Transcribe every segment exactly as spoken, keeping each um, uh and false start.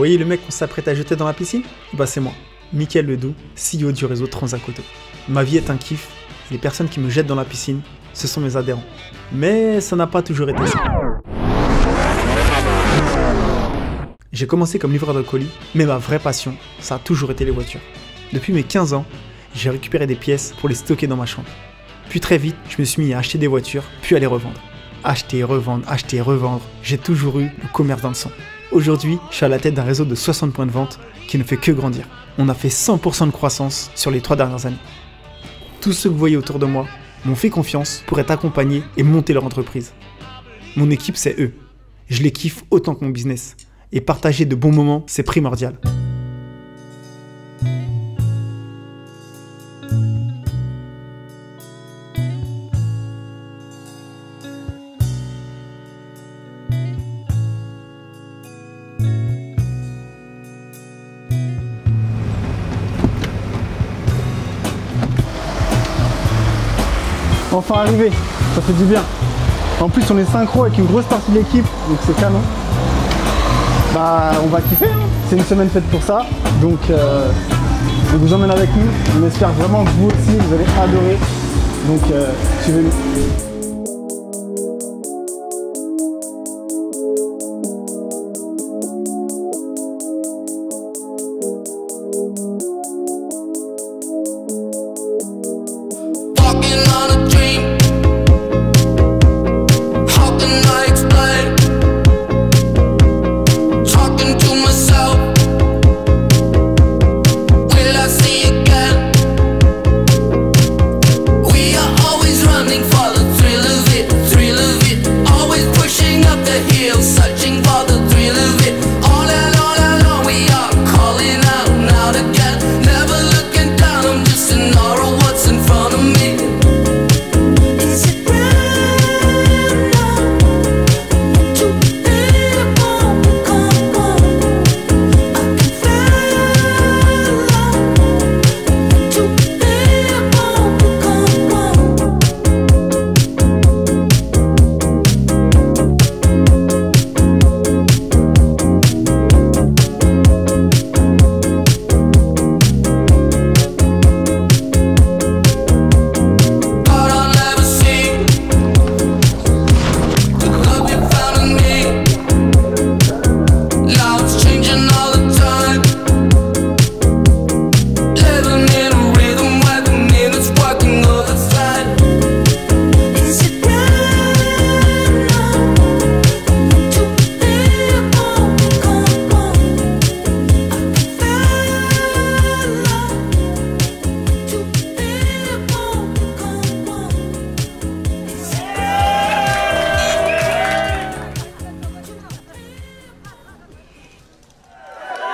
voyez le mec qu'on s'apprête à jeter dans la piscine? Bah c'est moi, Mickaël Ledoux, C E O du réseau Transat Auto. Ma vie est un kiff, et les personnes qui me jettent dans la piscine, ce sont mes adhérents. Mais ça n'a pas toujours été ça. J'ai commencé comme livreur de colis, mais ma vraie passion, ça a toujours été les voitures. Depuis mes quinze ans, j'ai récupéré des pièces pour les stocker dans ma chambre. Puis très vite, je me suis mis à acheter des voitures, puis à les revendre. Acheter, revendre, acheter, revendre, j'ai toujours eu le commerce dans le sang. Aujourd'hui, je suis à la tête d'un réseau de soixante points de vente qui ne fait que grandir. On a fait cent pour cent de croissance sur les trois dernières années. Tous ceux que vous voyez autour de moi m'ont fait confiance pour être accompagnés et monter leur entreprise. Mon équipe, c'est eux. Je les kiffe autant que mon business. Et partager de bons moments, c'est primordial. Enfin arrivé, ça fait du bien. En plus on est synchro avec une grosse partie de l'équipe, donc c'est canon. Bah on va kiffer, hein. C'est une semaine faite pour ça, donc euh, je vous emmène avec nous. On espère vraiment que vous aussi vous allez adorer, donc euh, suivez-nous.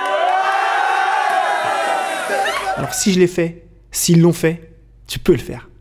Alors si je l'ai fait, s'ils l'ont fait, tu peux le faire.